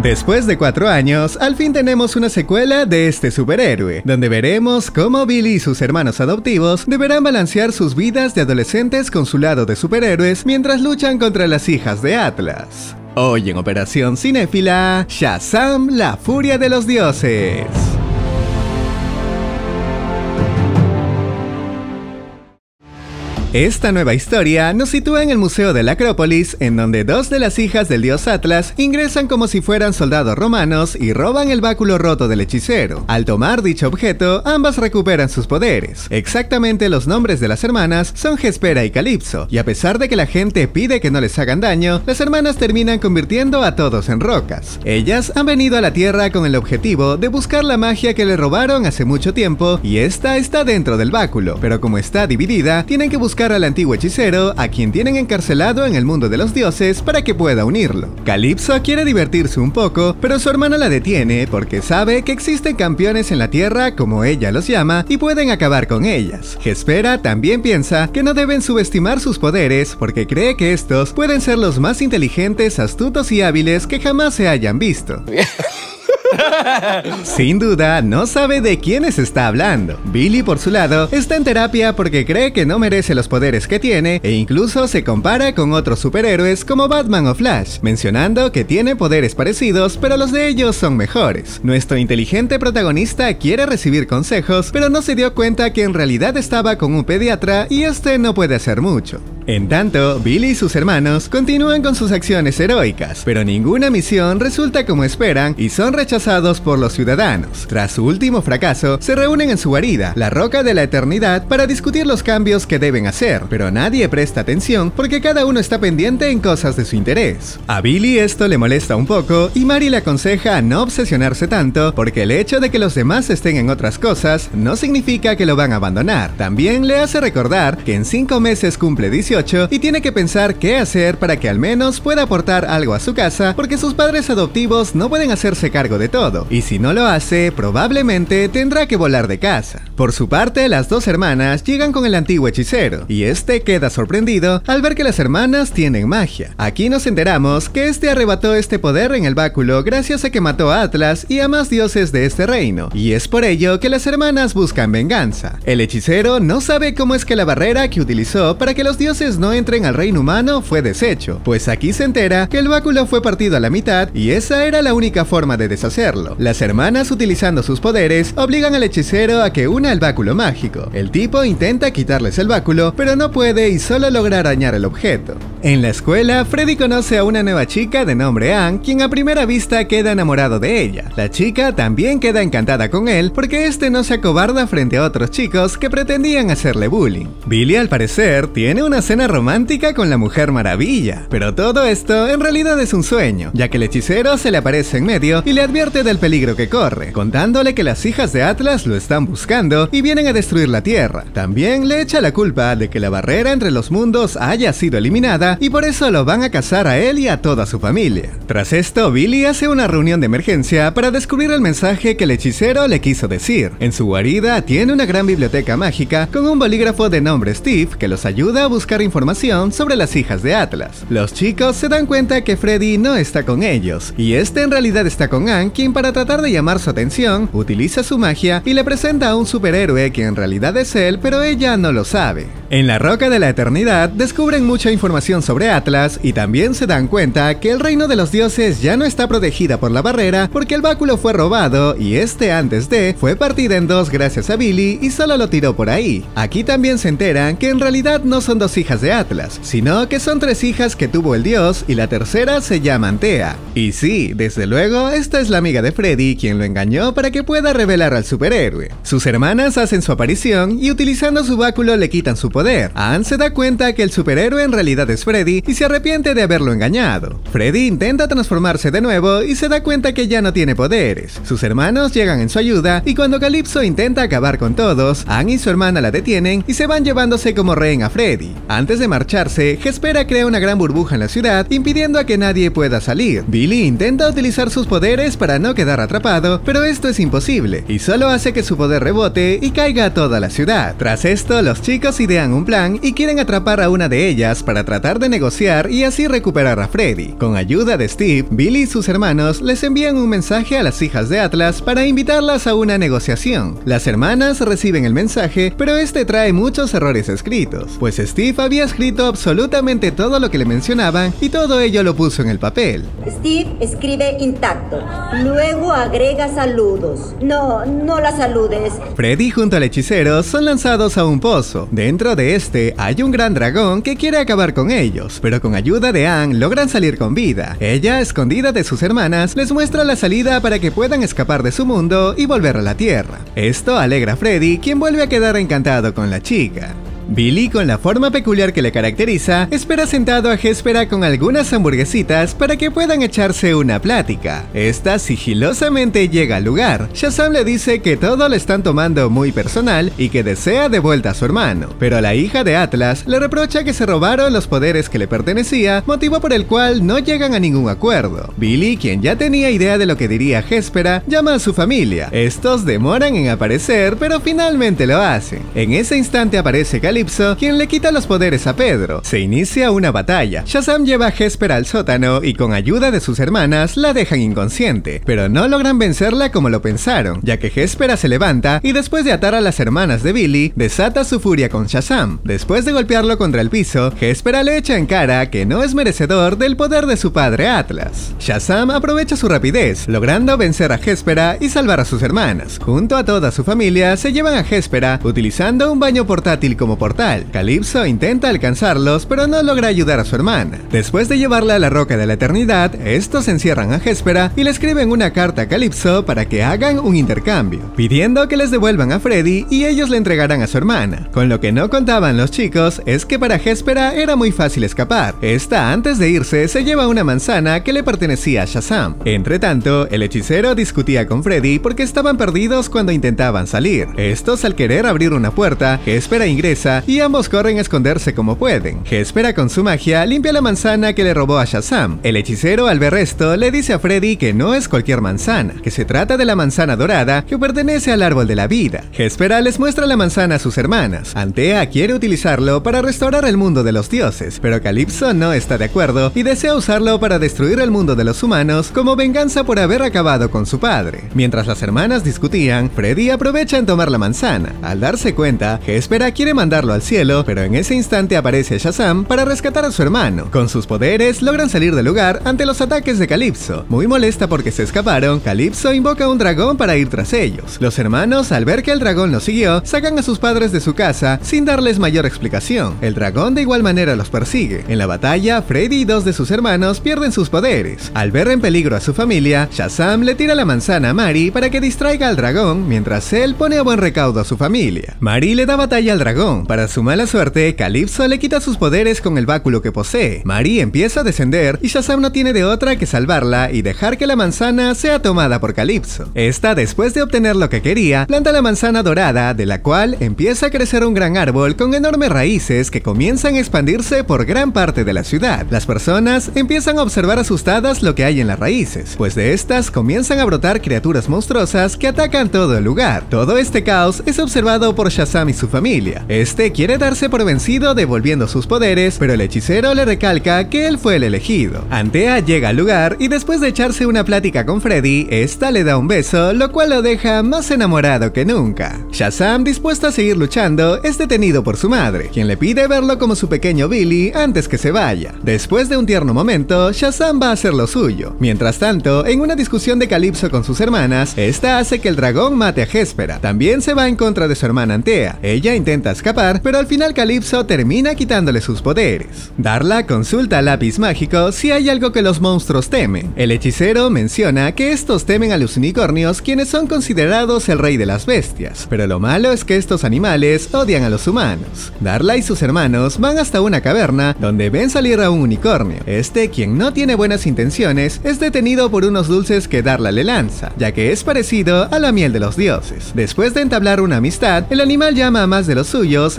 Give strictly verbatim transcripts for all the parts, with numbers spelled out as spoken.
Después de cuatro años, al fin tenemos una secuela de este superhéroe, donde veremos cómo Billy y sus hermanos adoptivos deberán balancear sus vidas de adolescentes con su lado de superhéroes mientras luchan contra las hijas de Atlas. Hoy en Operación Cinéfila, Shazam, la furia de los dioses. Esta nueva historia nos sitúa en el Museo de la Acrópolis, en donde dos de las hijas del dios Atlas ingresan como si fueran soldados romanos y roban el báculo roto del hechicero. Al tomar dicho objeto, ambas recuperan sus poderes. Exactamente los nombres de las hermanas son Hespera y Calipso, y a pesar de que la gente pide que no les hagan daño, las hermanas terminan convirtiendo a todos en rocas. Ellas han venido a la Tierra con el objetivo de buscar la magia que le robaron hace mucho tiempo, y esta está dentro del báculo, pero como está dividida, tienen que buscar al antiguo hechicero, a quien tienen encarcelado en el mundo de los dioses, para que pueda unirlo. Calipso quiere divertirse un poco, pero su hermana la detiene porque sabe que existen campeones en la tierra, como ella los llama, y pueden acabar con ellas. Hespera también piensa que no deben subestimar sus poderes porque cree que estos pueden ser los más inteligentes, astutos y hábiles que jamás se hayan visto. Sin duda, no sabe de quiénes está hablando. Billy, por su lado, está en terapia porque cree que no merece los poderes que tiene e incluso se compara con otros superhéroes como Batman o Flash, mencionando que tiene poderes parecidos, pero los de ellos son mejores. Nuestro inteligente protagonista quiere recibir consejos, pero no se dio cuenta que en realidad estaba con un pediatra y este no puede hacer mucho. En tanto, Billy y sus hermanos continúan con sus acciones heroicas, pero ninguna misión resulta como esperan y son rechazados por los ciudadanos. Tras su último fracaso, se reúnen en su guarida, la Roca de la Eternidad, para discutir los cambios que deben hacer, pero nadie presta atención porque cada uno está pendiente en cosas de su interés. A Billy esto le molesta un poco y Mary le aconseja a no obsesionarse tanto porque el hecho de que los demás estén en otras cosas no significa que lo van a abandonar. También le hace recordar que en cinco meses cumple dieciocho y tiene que pensar qué hacer para que al menos pueda aportar algo a su casa, porque sus padres adoptivos no pueden hacerse cargo de todo, y si no lo hace, probablemente tendrá que volar de casa. Por su parte, las dos hermanas llegan con el antiguo hechicero, y este queda sorprendido al ver que las hermanas tienen magia. Aquí nos enteramos que este arrebató este poder en el báculo gracias a que mató a Atlas y a más dioses de este reino, y es por ello que las hermanas buscan venganza. El hechicero no sabe cómo es que la barrera que utilizó para que los dioses no entren al reino humano fue deshecho, pues aquí se entera que el báculo fue partido a la mitad y esa era la única forma de deshacerlo. Las hermanas, utilizando sus poderes, obligan al hechicero a que una el báculo mágico. El tipo intenta quitarles el báculo, pero no puede y solo logra arañar el objeto. En la escuela, Freddy conoce a una nueva chica de nombre Anne, quien a primera vista queda enamorado de ella. La chica también queda encantada con él porque este no se acobarda frente a otros chicos que pretendían hacerle bullying. Billy, al parecer, tiene una cena romántica con la Mujer Maravilla, pero todo esto en realidad es un sueño, ya que el hechicero se le aparece en medio y le advierte del peligro que corre, contándole que las hijas de Atlas lo están buscando y vienen a destruir la Tierra. También le echa la culpa de que la barrera entre los mundos haya sido eliminada y por eso lo van a cazar a él y a toda su familia. Tras esto, Billy hace una reunión de emergencia para descubrir el mensaje que el hechicero le quiso decir. En su guarida tiene una gran biblioteca mágica con un bolígrafo de nombre Steve que los ayuda a buscar información sobre las hijas de Atlas. Los chicos se dan cuenta que Freddy no está con ellos, y este en realidad está con Anne, quien para tratar de llamar su atención, utiliza su magia y le presenta a un superhéroe que en realidad es él, pero ella no lo sabe. En la Roca de la Eternidad descubren mucha información sobre Atlas y también se dan cuenta que el reino de los dioses ya no está protegida por la barrera porque el báculo fue robado y este antes de fue partida en dos gracias a Billy y solo lo tiró por ahí. Aquí también se enteran que en realidad no son dos hijas de Atlas, sino que son tres hijas que tuvo el dios y la tercera se llama Antea. Y sí, desde luego, esta es la amiga de Freddy quien lo engañó para que pueda revelar al superhéroe. Sus hermanas hacen su aparición y utilizando su báculo le quitan su poder. Anne se da cuenta que el superhéroe en realidad es Freddy y se arrepiente de haberlo engañado. Freddy intenta transformarse de nuevo y se da cuenta que ya no tiene poderes. Sus hermanos llegan en su ayuda y cuando Calipso intenta acabar con todos, Anne y su hermana la detienen y se van llevándose como rehén a Freddy. Anne Antes de marcharse, Hespera crea una gran burbuja en la ciudad, impidiendo a que nadie pueda salir. Billy intenta utilizar sus poderes para no quedar atrapado, pero esto es imposible, y solo hace que su poder rebote y caiga a toda la ciudad. Tras esto, los chicos idean un plan y quieren atrapar a una de ellas para tratar de negociar y así recuperar a Freddy. Con ayuda de Steve, Billy y sus hermanos les envían un mensaje a las hijas de Atlas para invitarlas a una negociación. Las hermanas reciben el mensaje, pero este trae muchos errores escritos, pues Steve había escrito absolutamente todo lo que le mencionaban y todo ello lo puso en el papel. Steve escribe intacto, luego agrega saludos. No, no la saludes. Freddy junto al hechicero son lanzados a un pozo. Dentro de este hay un gran dragón que quiere acabar con ellos, pero con ayuda de Anne logran salir con vida. Ella, escondida de sus hermanas, les muestra la salida para que puedan escapar de su mundo y volver a la Tierra. Esto alegra a Freddy, quien vuelve a quedar encantado con la chica. Billy, con la forma peculiar que le caracteriza, espera sentado a Hespera con algunas hamburguesitas para que puedan echarse una plática. Esta sigilosamente llega al lugar. Shazam le dice que todo lo están tomando muy personal y que desea de vuelta a su hermano, pero la hija de Atlas le reprocha que se robaron los poderes que le pertenecía, motivo por el cual no llegan a ningún acuerdo. Billy, quien ya tenía idea de lo que diría Hespera, llama a su familia. Estos demoran en aparecer, pero finalmente lo hacen. En ese instante aparece Calypso, quien le quita los poderes a Pedro. Se inicia una batalla. Shazam lleva a Hespera al sótano y con ayuda de sus hermanas la dejan inconsciente, pero no logran vencerla como lo pensaron, ya que Hespera se levanta y después de atar a las hermanas de Billy, desata su furia con Shazam. Después de golpearlo contra el piso, Hespera le echa en cara que no es merecedor del poder de su padre Atlas. Shazam aprovecha su rapidez, logrando vencer a Hespera y salvar a sus hermanas. Junto a toda su familia se llevan a Hespera utilizando un baño portátil como portal. Calypso intenta alcanzarlos, pero no logra ayudar a su hermana. Después de llevarla a la Roca de la Eternidad, estos encierran a Hespera y le escriben una carta a Calypso para que hagan un intercambio, pidiendo que les devuelvan a Freddy y ellos le entregarán a su hermana. Con lo que no contaban los chicos es que para Hespera era muy fácil escapar. Esta, antes de irse, se lleva una manzana que le pertenecía a Shazam. Entre tanto, el hechicero discutía con Freddy porque estaban perdidos cuando intentaban salir. Estos, al querer abrir una puerta, Hespera ingresa y ambos corren a esconderse como pueden. Hespera, con su magia, limpia la manzana que le robó a Shazam. El hechicero, al ver esto, le dice a Freddy que no es cualquier manzana, que se trata de la manzana dorada que pertenece al árbol de la vida. Hespera les muestra la manzana a sus hermanas. Antea quiere utilizarlo para restaurar el mundo de los dioses, pero Calypso no está de acuerdo y desea usarlo para destruir el mundo de los humanos como venganza por haber acabado con su padre. Mientras las hermanas discutían, Freddy aprovecha en tomar la manzana. Al darse cuenta, Hespera quiere mandar al cielo, pero en ese instante aparece Shazam para rescatar a su hermano. Con sus poderes logran salir del lugar ante los ataques de Calypso. Muy molesta porque se escaparon, Calypso invoca un dragón para ir tras ellos. Los hermanos, al ver que el dragón los siguió, sacan a sus padres de su casa sin darles mayor explicación. El dragón de igual manera los persigue. En la batalla, Freddy y dos de sus hermanos pierden sus poderes. Al ver en peligro a su familia, Shazam le tira la manzana a Mari para que distraiga al dragón, mientras él pone a buen recaudo a su familia. Mari le da batalla al dragón. Para su mala suerte, Calypso le quita sus poderes con el báculo que posee. Mari empieza a descender y Shazam no tiene de otra que salvarla y dejar que la manzana sea tomada por Calypso. Esta, después de obtener lo que quería, planta la manzana dorada, de la cual empieza a crecer un gran árbol con enormes raíces que comienzan a expandirse por gran parte de la ciudad. Las personas empiezan a observar asustadas lo que hay en las raíces, pues de estas comienzan a brotar criaturas monstruosas que atacan todo el lugar. Todo este caos es observado por Shazam y su familia. Este quiere darse por vencido devolviendo sus poderes, pero el hechicero le recalca que él fue el elegido. Antea llega al lugar y después de echarse una plática con Freddy, esta le da un beso, lo cual lo deja más enamorado que nunca. Shazam, dispuesto a seguir luchando, es detenido por su madre, quien le pide verlo como su pequeño Billy antes que se vaya. Después de un tierno momento, Shazam va a hacer lo suyo. Mientras tanto, en una discusión de Calypso con sus hermanas, esta hace que el dragón mate a Hespera. También se va en contra de su hermana Antea. Ella intenta escapar, pero al final Calypso termina quitándole sus poderes. Darla consulta al lápiz mágico si hay algo que los monstruos temen. El hechicero menciona que estos temen a los unicornios, quienes son considerados el rey de las bestias, pero lo malo es que estos animales odian a los humanos. Darla y sus hermanos van hasta una caverna donde ven salir a un unicornio. Este, quien no tiene buenas intenciones, es detenido por unos dulces que Darla le lanza, ya que es parecido a la miel de los dioses. Después de entablar una amistad, el animal llama a más de los suyos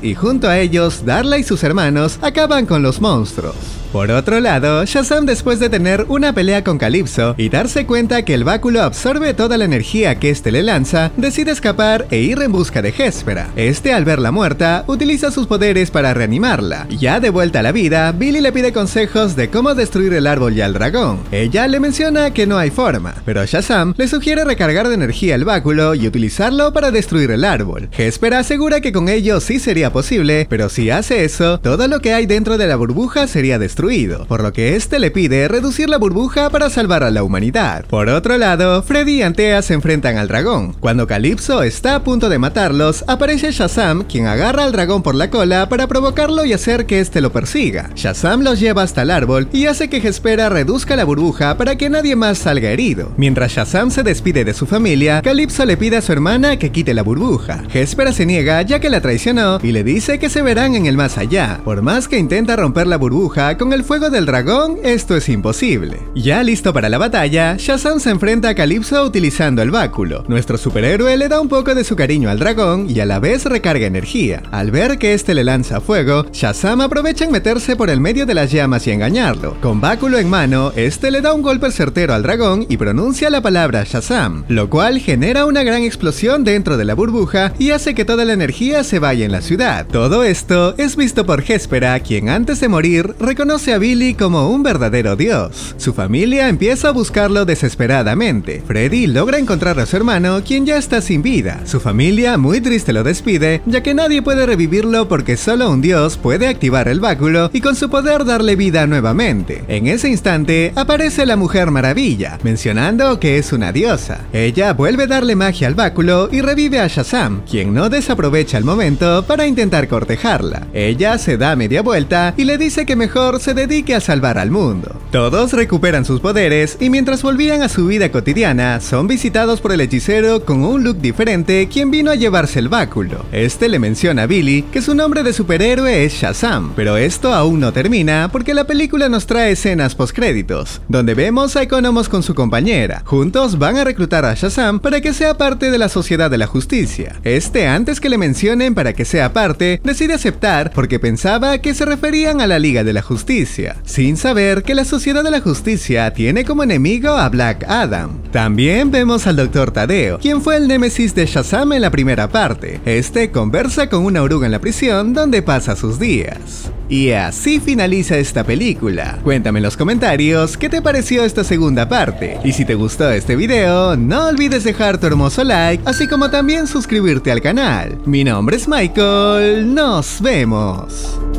y junto a ellos, Darla y sus hermanos acaban con los monstruos. Por otro lado, Shazam, después de tener una pelea con Calypso y darse cuenta que el báculo absorbe toda la energía que este le lanza, decide escapar e ir en busca de Hespera. Este, al verla muerta, utiliza sus poderes para reanimarla. Ya de vuelta a la vida, Billy le pide consejos de cómo destruir el árbol y al dragón. Ella le menciona que no hay forma, pero Shazam le sugiere recargar de energía el báculo y utilizarlo para destruir el árbol. Hespera asegura que con ello sí sería posible, pero si hace eso, todo lo que hay dentro de la burbuja sería destruido. Por lo que este le pide reducir la burbuja para salvar a la humanidad. Por otro lado, Freddy y Antea se enfrentan al dragón. Cuando Calypso está a punto de matarlos, aparece Shazam, quien agarra al dragón por la cola para provocarlo y hacer que este lo persiga. Shazam los lleva hasta el árbol y hace que Hespera reduzca la burbuja para que nadie más salga herido. Mientras Shazam se despide de su familia, Calypso le pide a su hermana que quite la burbuja. Hespera se niega ya que la traicionó y le dice que se verán en el más allá. Por más que intenta romper la burbuja con el fuego del dragón, esto es imposible. Ya listo para la batalla, Shazam se enfrenta a Calypso utilizando el báculo. Nuestro superhéroe le da un poco de su cariño al dragón y a la vez recarga energía. Al ver que este le lanza fuego, Shazam aprovecha en meterse por el medio de las llamas y engañarlo. Con báculo en mano, este le da un golpe certero al dragón y pronuncia la palabra Shazam, lo cual genera una gran explosión dentro de la burbuja y hace que toda la energía se vaya en la ciudad. Todo esto es visto por Hespera, quien antes de morir reconoce a Billy como un verdadero dios. Su familia empieza a buscarlo desesperadamente. Freddy logra encontrar a su hermano, quien ya está sin vida. Su familia, muy triste, lo despide, ya que nadie puede revivirlo porque solo un dios puede activar el báculo y con su poder darle vida nuevamente. En ese instante, aparece la Mujer Maravilla, mencionando que es una diosa. Ella vuelve a darle magia al báculo y revive a Shazam, quien no desaprovecha el momento para intentar cortejarla. Ella se da media vuelta y le dice que mejor se dedique a salvar al mundo. Todos recuperan sus poderes y mientras volvían a su vida cotidiana, son visitados por el hechicero con un look diferente, quien vino a llevarse el báculo. Este le menciona a Billy que su nombre de superhéroe es Shazam, pero esto aún no termina porque la película nos trae escenas postcréditos, donde vemos a Economos con su compañera. Juntos van a reclutar a Shazam para que sea parte de la Sociedad de la Justicia. Este, antes que le mencionen para que sea parte, decide aceptar porque pensaba que se referían a la Liga de la Justicia, sin saber que la Sociedad de la Justicia tiene como enemigo a Black Adam. También vemos al Doctor Tadeo, quien fue el némesis de Shazam en la primera parte. Este conversa con una oruga en la prisión donde pasa sus días. Y así finaliza esta película. Cuéntame en los comentarios qué te pareció esta segunda parte. Y si te gustó este video, no olvides dejar tu hermoso like, así como también suscribirte al canal. Mi nombre es Michael, nos vemos.